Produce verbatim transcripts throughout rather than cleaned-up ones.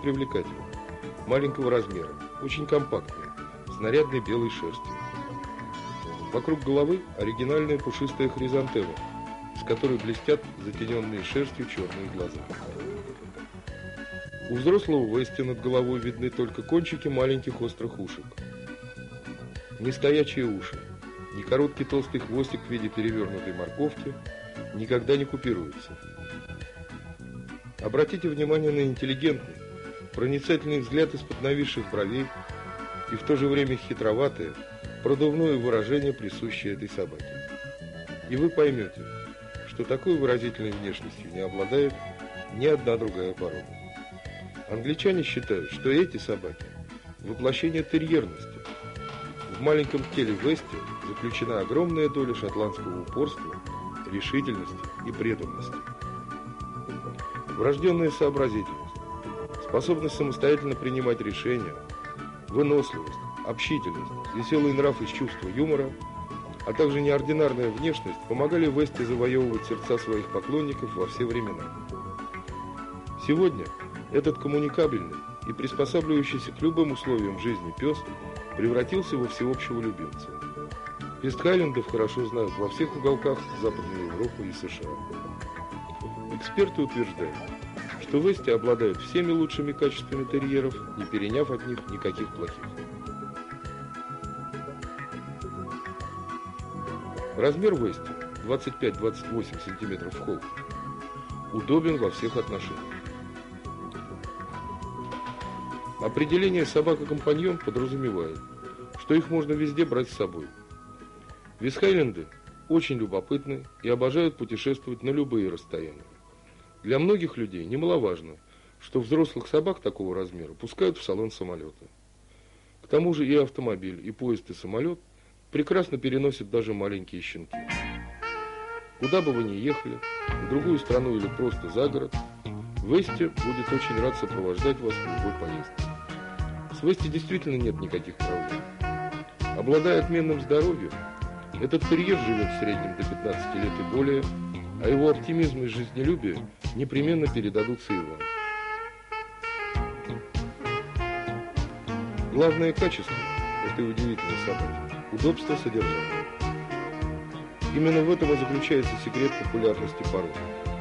привлекательна, маленького размера, очень компактная, с нарядной белой шерстью. Вокруг головы оригинальная пушистая хризантема, с которой блестят затененные шерстью черные глаза. У взрослого вести над головой видны только кончики маленьких острых ушек. Ни стоячие уши, ни короткий толстый хвостик в виде перевернутой морковки никогда не купируются. Обратите внимание на интеллигентный, проницательный взгляд из-под нависших бровей и в то же время хитроватое, продувное выражение, присущее этой собаке. И вы поймете, что такой выразительной внешностью не обладает ни одна другая порода. Англичане считают, что эти собаки – воплощение терьерности. В маленьком теле Вести заключена огромная доля шотландского упорства, решительности и преданности. Врожденная сообразительность, способность самостоятельно принимать решения, выносливость, общительность, веселый нрав и чувство юмора, а также неординарная внешность помогали Вести завоевывать сердца своих поклонников во все времена. Сегодня этот коммуникабельный и приспосабливающийся к любым условиям жизни пес превратился во всеобщего любимца. Вестхайлендов хорошо знают во всех уголках Западной Европы и США. Эксперты утверждают, что Вести обладают всеми лучшими качествами терьеров, не переняв от них никаких плохих. Размер Вести двадцать пять — двадцать восемь сантиметров в холке удобен во всех отношениях. Определение собака-компаньон подразумевает, что их можно везде брать с собой. Вестхайленды очень любопытны и обожают путешествовать на любые расстояния. Для многих людей немаловажно, что взрослых собак такого размера пускают в салон самолета. К тому же и автомобиль, и поезд, и самолет прекрасно переносят даже маленькие щенки. Куда бы вы ни ехали, в другую страну или просто за город, Вести будет очень рад сопровождать вас в любой поездке. С Вести действительно нет никаких проблем. Обладая отменным здоровьем, этот терьер живет в среднем до пятнадцати лет и более, а его оптимизм и жизнелюбие непременно передадутся и вам. Главное качество этой удивительной собаки – удобство содержания. Именно в этом и заключается секрет популярности породы.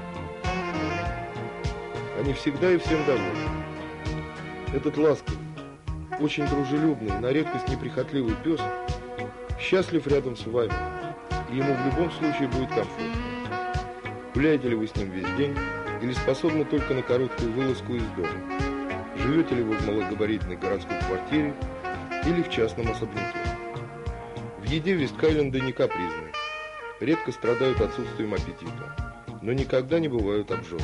Они всегда и всем довольны. Этот ласковый, очень дружелюбный, на редкость неприхотливый пес счастлив рядом с вами, и ему в любом случае будет комфортно. Гуляете ли вы с ним весь день, или способны только на короткую вылазку из дома? Живете ли вы в малогабаритной городской квартире или в частном особняке? В еде Вестхайленды не капризны, редко страдают отсутствием аппетита, но никогда не бывают обжоры.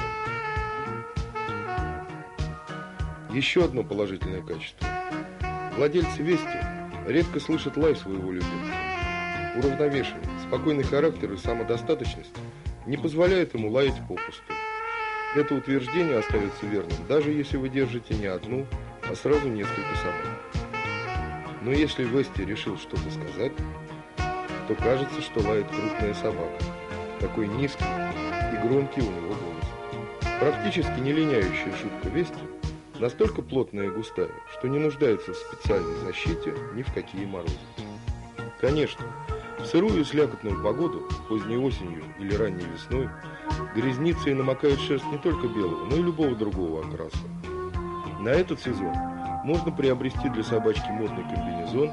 Еще одно положительное качество. Владельцы Вести редко слышат лай своего любимца. Уравновешенный, спокойный характер и самодостаточность не позволяют ему лаять попусту. Это утверждение остается верным, даже если вы держите не одну, а сразу несколько собак. Но если Вести решил что-то сказать, то кажется, что лает крупная собака. Такой низкий и громкий у него голос. Практически не линяющая шутка Вести настолько плотная и густая, что не нуждается в специальной защите ни в какие морозы. Конечно, в сырую и слякотную погоду, поздней осенью или ранней весной, грязнится и намокает шерсть не только белого, но и любого другого окраса. На этот сезон можно приобрести для собачки модный комбинезон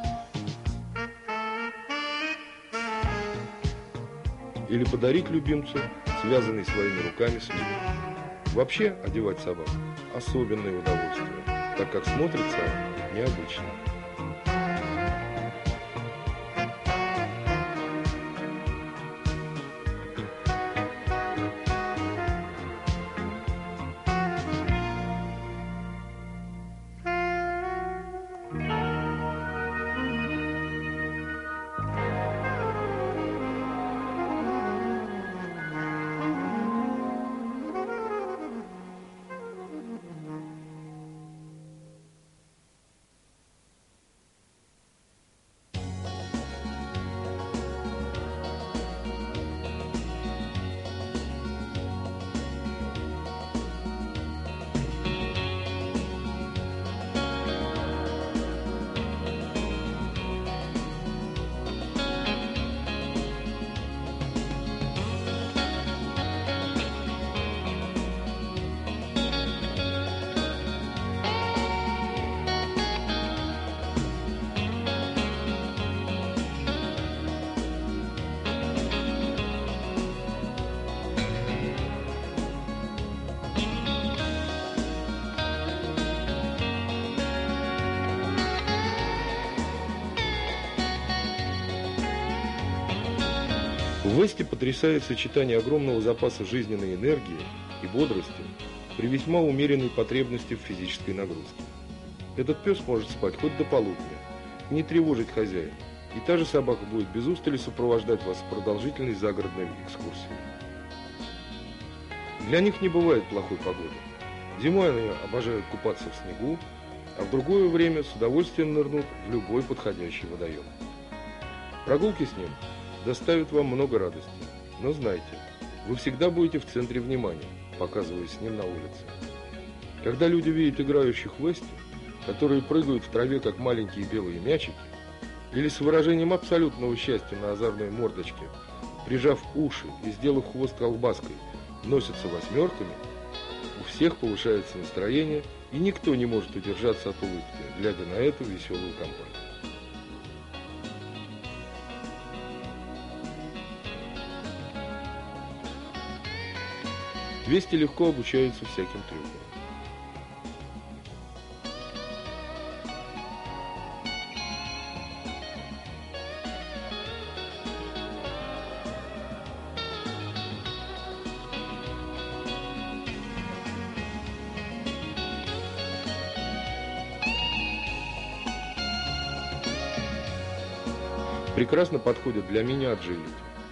или подарить любимцу связанный своими руками свитер. Вообще одевать собак – особенное удовольствие, так как смотрится оно необычно. В Весте потрясает сочетание огромного запаса жизненной энергии и бодрости при весьма умеренной потребности в физической нагрузке. Этот пес может спать хоть до полудня, не тревожить хозяина, и та же собака будет без устали сопровождать вас в продолжительной загородной экскурсии. Для них не бывает плохой погоды. Зимой они обожают купаться в снегу, а в другое время с удовольствием нырнут в любой подходящий водоем. Прогулки с ним доставят вам много радости, но знайте, вы всегда будете в центре внимания, показываясь с ним на улице. Когда люди видят играющих в Весте, которые прыгают в траве, как маленькие белые мячики, или с выражением абсолютного счастья на озорной мордочке, прижав уши и сделав хвост колбаской, носятся восьмерками, у всех повышается настроение, и никто не может удержаться от улыбки, глядя на эту веселую компанию. Вести легко обучаются всяким трюкам. Прекрасно подходят для мини-аджилити.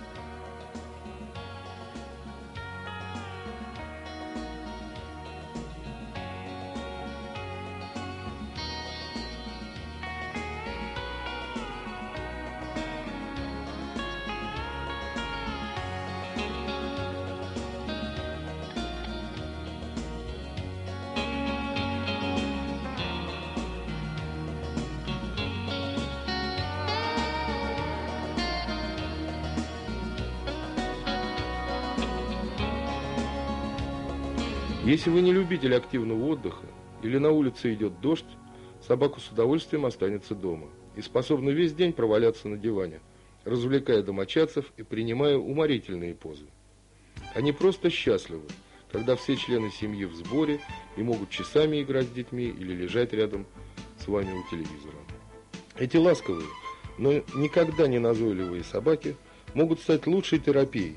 Если вы не любитель активного отдыха или на улице идет дождь, собака с удовольствием останется дома и способна весь день проваляться на диване, развлекая домочадцев и принимая уморительные позы. Они просто счастливы, когда все члены семьи в сборе и могут часами играть с детьми или лежать рядом с вами у телевизора. Эти ласковые, но никогда не назойливые собаки могут стать лучшей терапией.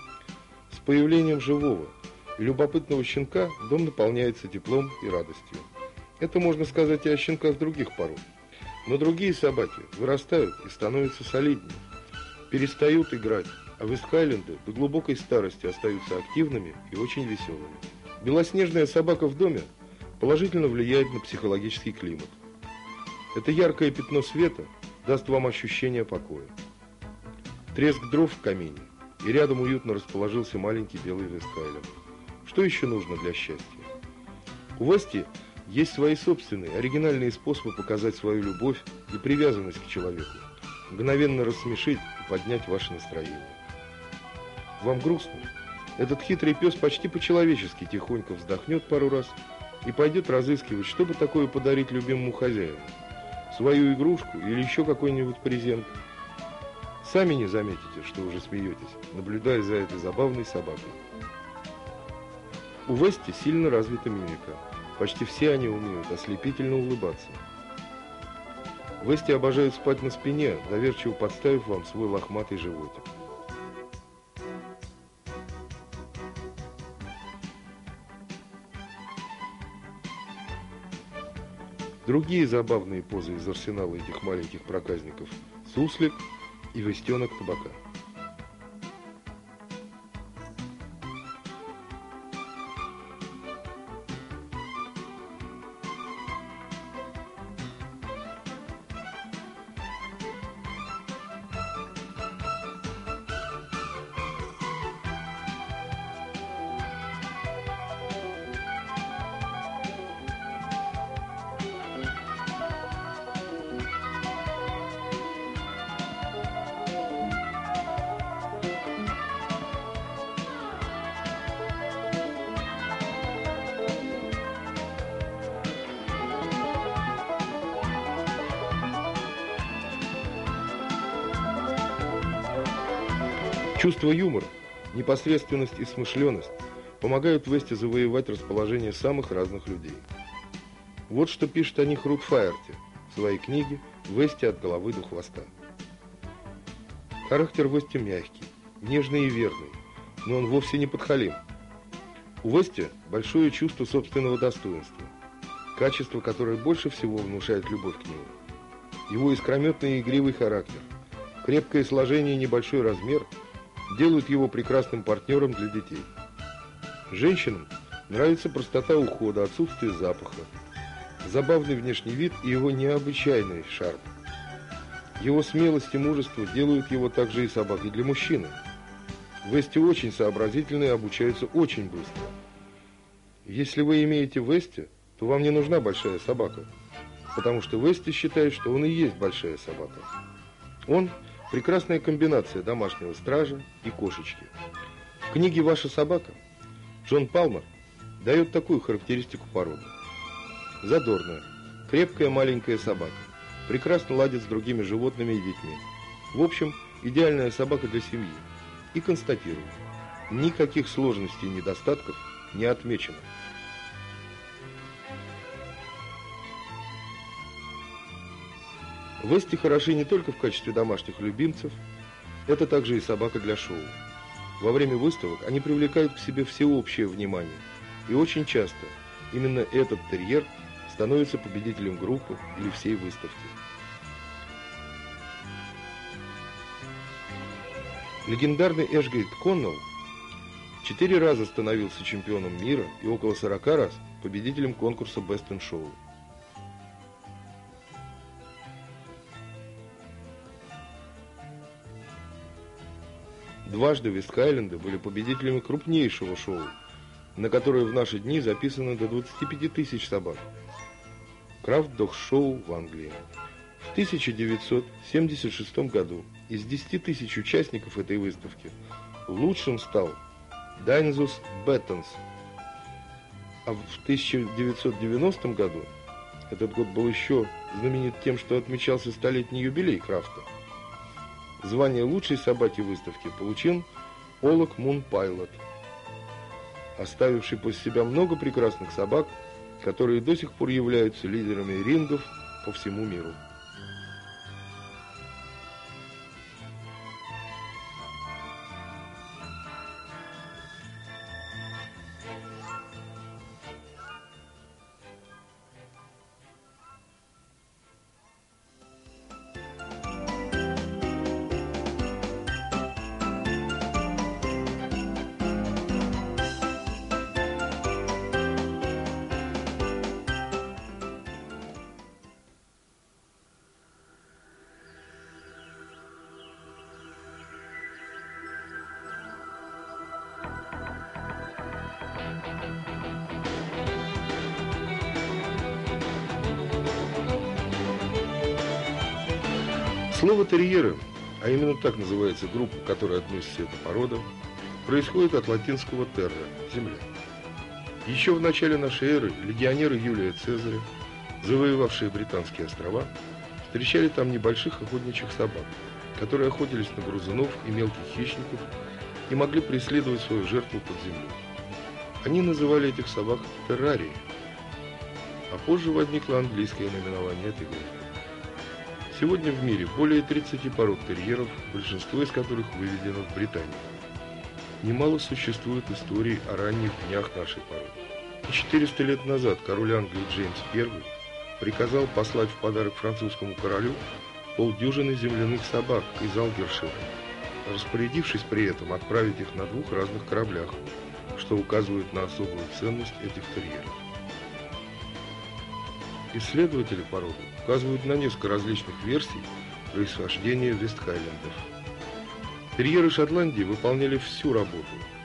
С появлением живого и любопытного щенка дом наполняется теплом и радостью. Это можно сказать и о щенках других пород. Но другие собаки вырастают и становятся солиднее, перестают играть, а вестхайленды до глубокой старости остаются активными и очень веселыми. Белоснежная собака в доме положительно влияет на психологический климат. Это яркое пятно света даст вам ощущение покоя. Треск дров в камине, и рядом уютно расположился маленький белый вестхайленд. Что еще нужно для счастья? У Вести есть свои собственные, оригинальные способы показать свою любовь и привязанность к человеку, мгновенно рассмешить и поднять ваше настроение. Вам грустно? Этот хитрый пес почти по-человечески тихонько вздохнет пару раз и пойдет разыскивать, что бы такое подарить любимому хозяину. Свою игрушку или еще какой-нибудь презент. Сами не заметите, что уже смеетесь, наблюдая за этой забавной собакой. У Вести сильно развита мимика. Почти все они умеют ослепительно улыбаться. Вести обожают спать на спине, доверчиво подставив вам свой лохматый животик. Другие забавные позы из арсенала этих маленьких проказников – суслик и вестенок табака. Чувство юмора, непосредственность и смышленность помогают Весте завоевать расположение самых разных людей. Вот что пишет о них Рут Фаерти в своей книге «Вести от головы до хвоста». Характер Вести мягкий, нежный и верный, но он вовсе не подхалим. У Вести большое чувство собственного достоинства, качество, которое больше всего внушает любовь к нему. Его искрометный и игривый характер, крепкое сложение и небольшой размер делают его прекрасным партнером для детей. Женщинам нравится простота ухода, отсутствие запаха, забавный внешний вид и его необычайный шарм. Его смелость и мужество делают его также и собакой для мужчины. Вести очень сообразительны и обучаются очень быстро. Если вы имеете Вести, то вам не нужна большая собака, потому что Вести считает, что он и есть большая собака. Он – прекрасная комбинация домашнего стража и кошечки. В книге «Ваша собака» Джон Палмер дает такую характеристику породы. Задорная, крепкая маленькая собака, прекрасно ладит с другими животными и детьми. В общем, идеальная собака для семьи. И констатирую, никаких сложностей и недостатков не отмечено. Вести хороши не только в качестве домашних любимцев, это также и собака для шоу. Во время выставок они привлекают к себе всеобщее внимание, и очень часто именно этот терьер становится победителем группы или всей выставки. Легендарный Эшгейт Коннелл четыре раза становился чемпионом мира и около сорока раз победителем конкурса Best in Show. Дважды Вестхайленды были победителями крупнейшего шоу, на которое в наши дни записано до двадцати пяти тысяч собак. Крафт-дог-шоу в Англии. В тысяча девятьсот семьдесят шестом году из десяти тысяч участников этой выставки лучшим стал Дайнзус Беттенс. А в тысяча девятьсот девяностом году, этот год был еще знаменит тем, что отмечался столетний юбилей Крафта, звание лучшей собаки выставки получил Поллок Мун Пайлот, оставивший после себя много прекрасных собак, которые до сих пор являются лидерами рингов по всему миру. Слово «терьеры», а именно так называется группа, к которой относится эта порода, происходит от латинского «терра» – земля. Еще в начале нашей эры легионеры Юлия Цезаря, завоевавшие Британские острова, встречали там небольших охотничьих собак, которые охотились на грызунов и мелких хищников и могли преследовать свою жертву под землей. Они называли этих собак террарией, а позже возникло английское наименование этой группы. Сегодня в мире более тридцати пород терьеров, большинство из которых выведено в Британии. Немало существует историй о ранних днях нашей породы. четыреста лет назад король Англии Джеймс Первый приказал послать в подарок французскому королю полдюжины земляных собак из Алгершира, распорядившись при этом отправить их на двух разных кораблях, что указывает на особую ценность этих терьеров. Исследователи породы указывают на несколько различных версий происхождения вестхайлендов. Терьеры Шотландии выполняли всю работу,